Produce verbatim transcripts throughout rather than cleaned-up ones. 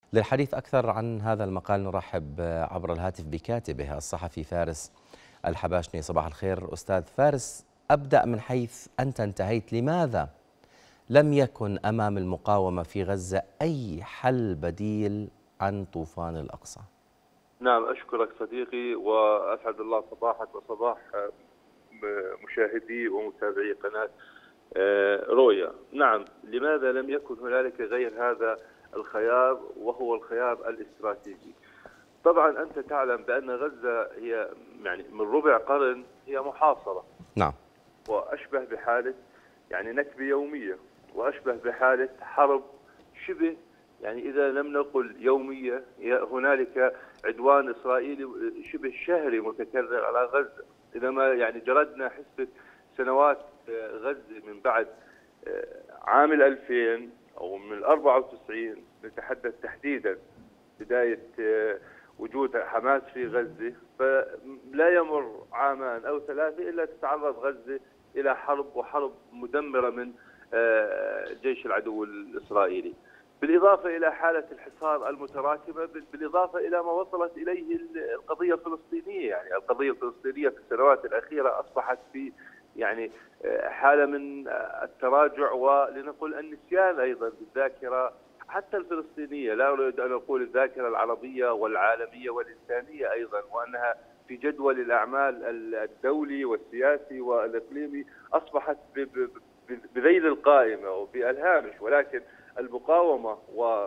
للحديث أكثر عن هذا المقال نرحب عبر الهاتف بكاتبه الصحفي فارس الحباشني. صباح الخير أستاذ فارس، أبدأ من حيث أنت انتهيت. لماذا لم يكن أمام المقاومة في غزة أي حل بديل عن طوفان الأقصى؟ نعم، أشكرك صديقي وأسعد الله صباحك وصباح مشاهدي ومتابعي قناة رؤيا. نعم، لماذا لم يكن هنالك غير هذا الخيار وهو الخيار الاستراتيجي؟ طبعا أنت تعلم بأن غزة هي يعني من ربع قرن هي محاصرة. نعم. وأشبه بحالة يعني نكبة يومية، وأشبه بحالة حرب شبه يعني إذا لم نقل يومية، هنالك عدوان إسرائيلي شبه شهري متكرر على غزة. إذا ما يعني جردنا حسبة سنوات غزة من بعد عام ألفين أو من أربعة وتسعين، نتحدث تحديدا بداية وجود حماس في غزة، فلا يمر عامان أو ثلاثة إلا تتعرض غزة إلى حرب، وحرب مدمرة من جيش العدو الإسرائيلي، بالإضافة إلى حالة الحصار المتراكمة، بالإضافة إلى ما وصلت إليه القضية الفلسطينية. يعني القضية الفلسطينية في السنوات الأخيرة أصبحت في يعني حالة من التراجع ولنقول النسيان أيضا بالذاكرة حتى الفلسطينية، لا أريد أن أقول الذاكرة العربية والعالمية والإنسانية أيضا، وأنها في جدول الأعمال الدولي والسياسي والإقليمي أصبحت بذيل القائمة وبالهامش. ولكن المقاومة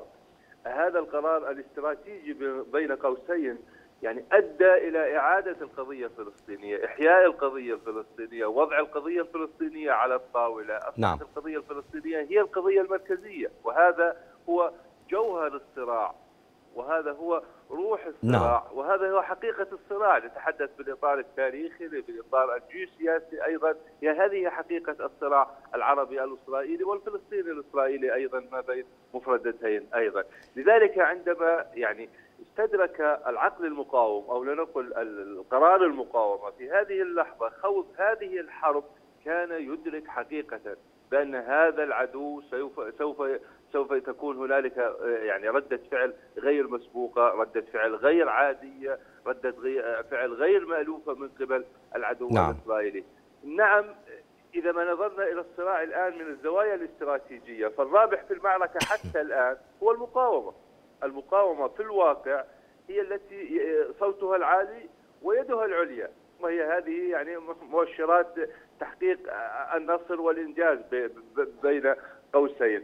وهذا القرار الاستراتيجي بين قوسين يعني أدى إلى إعادة القضية الفلسطينية، إحياء القضية الفلسطينية، وضع القضية الفلسطينية على الطاولة. أصبحت نعم. القضية الفلسطينية هي القضية المركزية، وهذا هو جوهر الصراع، وهذا هو روح الصراع. نعم. وهذا هو حقيقة الصراع. نتحدث بالإطار التاريخي، بالإطار الجيوسياسي أيضا، هي هذه حقيقة الصراع العربي الإسرائيلي والفلسطيني الإسرائيلي أيضا ما بين مفردتين أيضا. لذلك عندما يعني استدرك العقل المقاوم أو لنقل القرار المقاومة في هذه اللحظة خوض هذه الحرب، كان يدرك حقيقة بأن هذا العدو سوف سوف سوف تكون هنالك يعني ردة فعل غير مسبوقة، ردة فعل غير عادية، ردة فعل غير مألوفة من قبل العدو نعم. الإسرائيلي. نعم، إذا ما نظرنا إلى الصراع الآن من الزوايا الاستراتيجية، فالرابح في المعركة حتى الآن هو المقاومة. المقاومة في الواقع هي التي صوتها العالي ويدها العليا، وهي هذه يعني مؤشرات تحقيق النصر والإنجاز بين قوسين.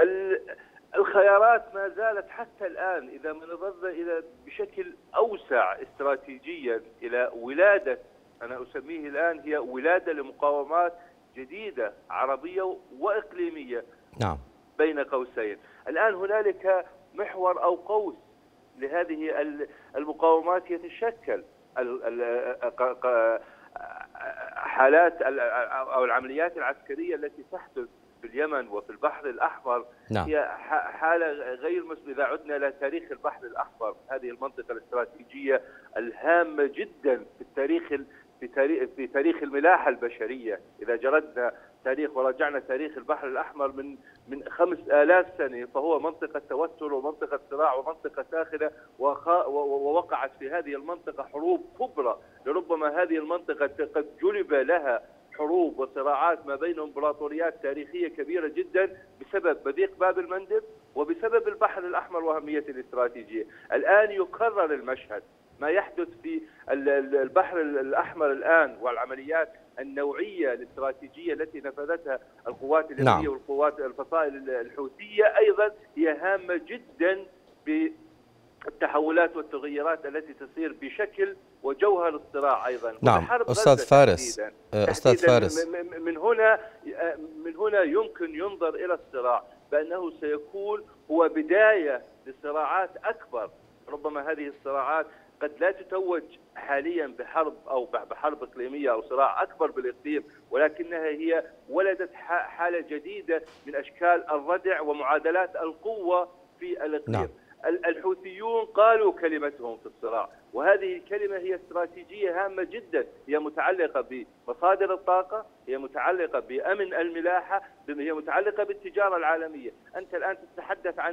الخيارات ما زالت حتى الآن إذا ما نظرنا إلى بشكل أوسع استراتيجيا إلى ولادة، أنا أسميه الآن هي ولادة لمقاومات جديدة عربية وإقليمية. نعم. بين قوسين الآن هنالك محور أو قوس لهذه المقاومات يتشكل. حالات أو العمليات العسكرية التي تحدث في اليمن وفي البحر الأحمر نعم. هي حالة غير مسبوقة. إذا عدنا إلى تاريخ البحر الأحمر، هذه المنطقة الاستراتيجية الهامة جدا في التاريخ في تاريخ في تاريخ الملاحة البشرية. إذا جردنا تاريخ ورجعنا تاريخ البحر الأحمر من من خمس آلاف سنة، فهو منطقة توتر ومنطقة صراع ومنطقة ساخنة، ووقعت في هذه المنطقة حروب كبرى. لربما هذه المنطقة قد جلب لها حروب وصراعات ما بين امبراطوريات تاريخية كبيرة جدا بسبب مضيق باب المندب وبسبب البحر الأحمر وأهمية الاستراتيجية. الآن يكرر المشهد، ما يحدث في البحر الأحمر الآن والعمليات النوعية الاستراتيجية التي نفذتها القوات اليمنية. نعم. والقوات الفصائل الحوثية أيضا هي هامة جدا بالتحولات والتغيرات التي تصير بشكل وجوهر الصراع أيضا. نعم. أستاذ فارس تحديداً. أستاذ تحديداً فارس من هنا من هنا يمكن ينظر إلى الصراع بأنه سيكون هو بداية لصراعات أكبر. ربما هذه الصراعات قد لا تتوج حاليا بحرب أو بحرب إقليمية أو صراع أكبر بالإقليم، ولكنها هي ولدت حالة جديدة من أشكال الردع ومعادلات القوة في الإقليم. نعم. الحوثيون قالوا كلمتهم في الصراع، وهذه الكلمة هي استراتيجية هامة جدا، هي متعلقة بمصادر الطاقة، هي متعلقة بأمن الملاحة، هي متعلقة بالتجارة العالمية. أنت الآن تتحدث عن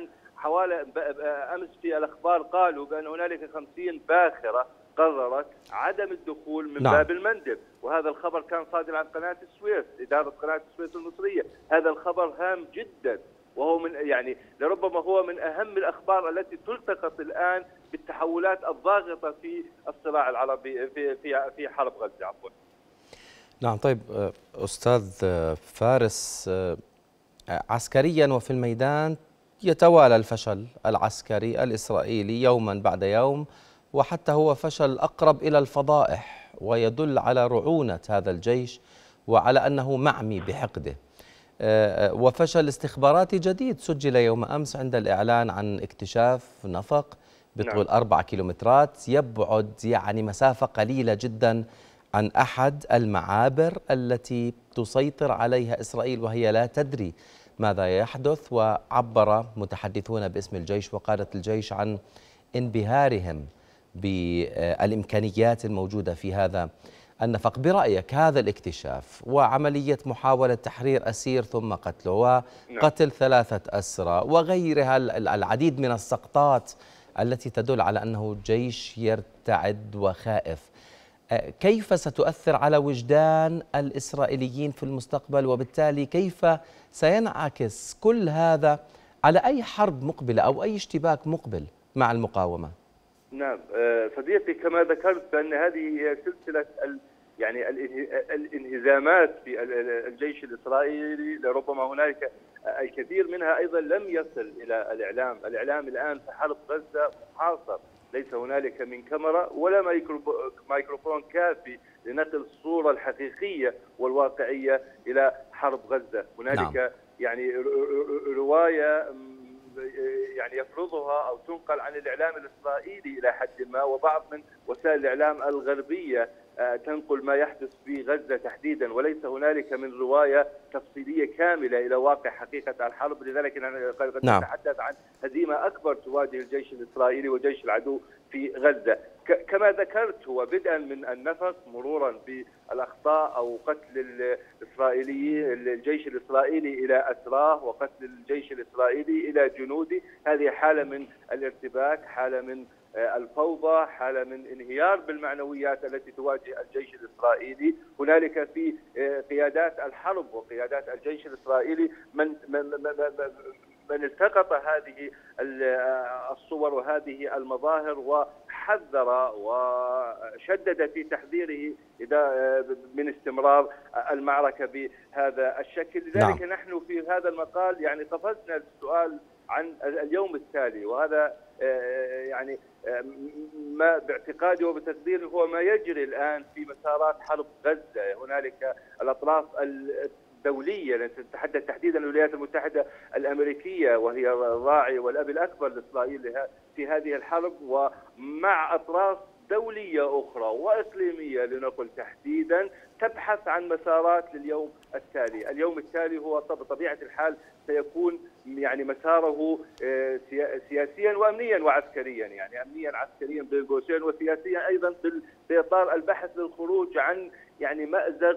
حوالي امس في الاخبار قالوا بان هنالك خمسين باخره قررت عدم الدخول من نعم. باب المندب، وهذا الخبر كان صادر عن قناه السويس، اداره قناه السويس المصريه. هذا الخبر هام جدا، وهو من يعني لربما هو من اهم الاخبار التي تلتقط الان بالتحولات الضاغطه في الصراع العربي في في في حرب غزه. عفوا. نعم. طيب أستاذ فارس، عسكريا وفي الميدان يتوالى الفشل العسكري الإسرائيلي يوما بعد يوم، وحتى هو فشل أقرب إلى الفضائح، ويدل على رعونة هذا الجيش وعلى أنه معمي بحقده. وفشل استخباراتي جديد سجل يوم أمس عند الإعلان عن اكتشاف نفق بطول نعم. أربع كيلومترات يبعد يعني مسافة قليلة جدا عن أحد المعابر التي تسيطر عليها إسرائيل، وهي لا تدري ماذا يحدث. وعبر متحدثون باسم الجيش وقادة الجيش عن انبهارهم بالإمكانيات الموجودة في هذا النفق. برأيك هذا الاكتشاف وعملية محاولة تحرير أسير ثم قتله وقتل ثلاثة أسرى وغيرها العديد من السقطات التي تدل على أنه جيش يرتعد وخائف، كيف ستؤثر على وجدان الإسرائيليين في المستقبل؟ وبالتالي كيف سينعكس كل هذا على أي حرب مقبلة أو أي اشتباك مقبل مع المقاومة؟ نعم صديقي، كما ذكرت بأن هذه هي سلسلة يعني الانهزامات في الجيش الإسرائيلي، لربما هنالك الكثير منها أيضا لم يصل إلى الإعلام. الإعلام الآن في حرب غزة محاصر، ليس هنالك من كاميرا ولا ميكروفون كافي لنقل الصورة الحقيقية والواقعية إلى حرب غزة. هنالك نعم. يعني رواية يعني يفرضها أو تنقل عن الإعلام الإسرائيلي إلى حد ما، وبعض من وسائل الإعلام الغربية تنقل ما يحدث في غزة تحديدا، وليس هنالك من رواية تفصيلية كاملة إلى واقع حقيقة الحرب. لذلك قد نعم. نتحدث عن هزيمة أكبر تواجه الجيش الإسرائيلي وجيش العدو في غزة. كما ذكرت، هو بدءا من النفق مرورا بالأخطاء أو قتل الإسرائيلي الجيش الإسرائيلي إلى أسراه وقتل الجيش الإسرائيلي إلى جنوده. هذه حالة من الارتباك، حالة من الفوضى، حالة من انهيار بالمعنويات التي تواجه الجيش الإسرائيلي. هنالك في قيادات الحرب وقيادات الجيش الإسرائيلي من من من التقط هذه الصور وهذه المظاهر وحذر وشدد في تحذيره إذا من استمرار المعركة بهذا الشكل. لذلك نعم. نحن في هذا المقال يعني قفزنا السؤال عن اليوم التالي، وهذا يعني ما باعتقادي وبتقديري هو ما يجري الآن في مسارات حرب غزة. هنالك الأطراف الدولية، نتحدث تحديدا الولايات المتحدة الأمريكية وهي الراعي والأب الأكبر لإسرائيل في هذه الحرب، ومع أطراف دولية أخرى وإقليمية لنقل تحديدا تبحث عن مسارات لليوم التالي. اليوم التالي هو بطبيعة الحال سيكون يعني مساره سياسيا وأمنيا وعسكريا، يعني أمنيا عسكريا بين قوسين، وسياسيا أيضا بإطار البحث للخروج عن يعني مأزق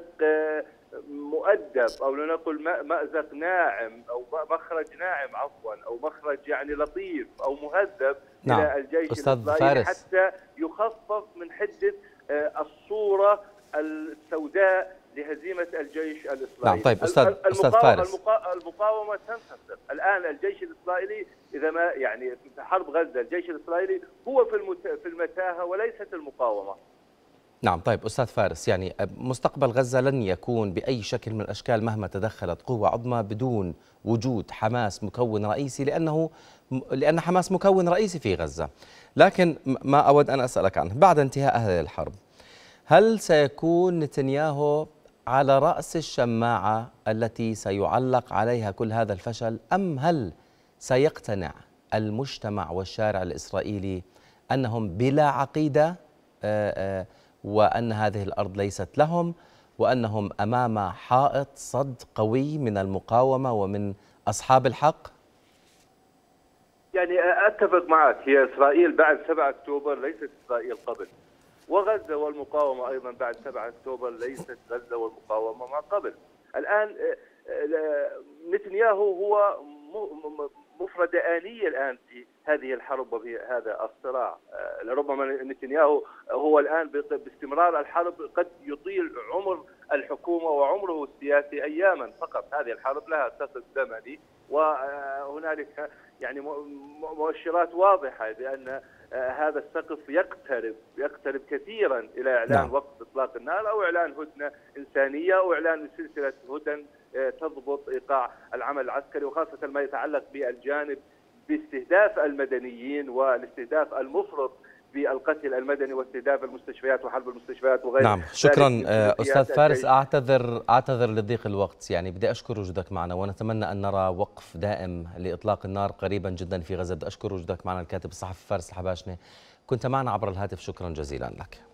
مؤدب أو لنقل مأزق ناعم أو مخرج ناعم عفوا أو مخرج يعني لطيف أو مهذب نعم. إلى الجيش الإسرائيلي حتى يخفف من حدة الصورة السوداء لهزيمة الجيش الإسرائيلي. نعم. طيب أستاذ أستاذ فارس، المقاومة تنتصر الآن. الجيش الإسرائيلي إذا ما يعني في حرب غزة الجيش الإسرائيلي هو في في المتاهة وليست المقاومة. نعم. طيب أستاذ فارس، يعني مستقبل غزة لن يكون بأي شكل من الأشكال مهما تدخلت قوة عظمى بدون وجود حماس مكون رئيسي، لأنه لأن حماس مكون رئيسي في غزة. لكن ما أود أن أسألك عنه بعد انتهاء هذه الحرب، هل سيكون نتنياهو على رأس الشماعة التي سيعلق عليها كل هذا الفشل، أم هل سيقتنع المجتمع والشارع الإسرائيلي أنهم بلا عقيدة وأن هذه الأرض ليست لهم وأنهم أمام حائط صد قوي من المقاومة ومن أصحاب الحق؟ يعني أتفق معك، هي إسرائيل بعد سبعة أكتوبر ليست إسرائيل قبل، وغزة والمقاومة أيضا بعد سبعة أكتوبر ليست غزة والمقاومة ما قبل. الآن نتنياهو هو مفردة آنية الآن في هذه الحرب وفي هذا الصراع. لربما نتنياهو هو الآن باستمرار الحرب قد يطيل عمر الحكومة وعمره السياسي أياما فقط. هذه الحرب لها سقف زمني، وهنالك يعني مؤشرات واضحة بأن هذا السقف يقترب يقترب كثيرا إلى إعلان نعم. وقف إطلاق النار أو إعلان هدنة إنسانية أو إعلان سلسلة هدن تضبط إيقاع العمل العسكري، وخاصة ما يتعلق بالجانب باستهداف المدنيين والاستهداف المفرط بالقتل المدني واستهداف المستشفيات وحرب المستشفيات وغيرها. نعم شكرا أستاذ فارس. أعتذر أعتذر لضيق الوقت، يعني بدي أشكر وجودك معنا ونتمنى أن نرى وقف دائم لإطلاق النار قريبا جدا في غزة. بدي أشكر وجودك معنا الكاتب الصحفي فارس الحباشني، كنت معنا عبر الهاتف، شكرا جزيلا لك.